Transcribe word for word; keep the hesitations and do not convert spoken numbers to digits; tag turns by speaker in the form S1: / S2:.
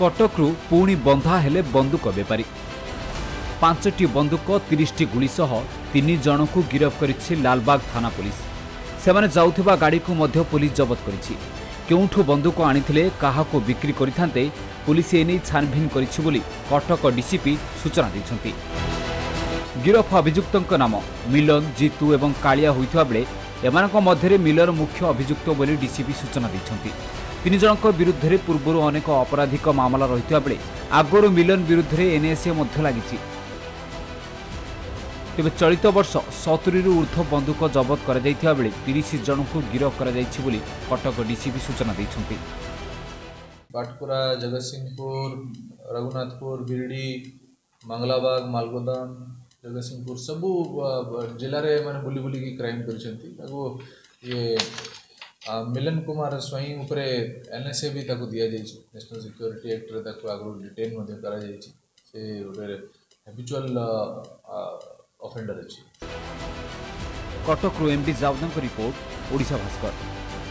S1: कटकरू पुणी बंधा हेले बंदूक बेपारी पांचटी बंदूक तीस टी गुली सह तीन जन को गिरफ्त करिछि लालबाग थाना पुलिस। सेमाने जाउथिबा गाड़ी को मध्य पुलिस जबत करिछि। केउठु बंदूक आनिथिले काहाको बिक्री करिथान्ते पुलिस एने छानभिन करिछि बोली कटक डीसीपी सूचना दैछन्ति। गिरफ अभियुक्तଙ୍କ नाम मिलन जीतू एवं कालिया होइथबा बेले एमानक मध्यरे मिलर मुख्य अभियुक्त बोली डीसीपी सूचना दैछन्ति। तीन जनक विरुद्ध रे पूर्वरु अनेक अपराधिक मामला रहिथबा बेले आगरो मिलन विरुद्ध रे एनएसए मध्य लागिछि। तेबे चलित वर्ष सत्तरी रु ऊर्ध्व बंदूक जबत करा जाइथिबा बेले तीस जन को गिरफ करा जाइछि बोली कटक डीसीपी सूचना दैछन्ति।
S2: बाटपुरा, जगतसिंहपुर, रघुनाथपुर, बिरडी, मंगलाबाग, मालगोदाम, जगतसिंहपुर सबू जिले में मैंने बुली बुली की क्राइम कर ये मिलन कुमार स्वयं उपरे एनएसए भी ताको दिया जाइए। नेशनल सिक्योरिटी एक्ट रे ताको आगु डिटेन मध्य करा जाइए। से गोटे हैबिचुअल ऑफेंडर अछि।
S1: कटक रो एमडी जावदन को रिपोर्ट ओडिशा भास्कर।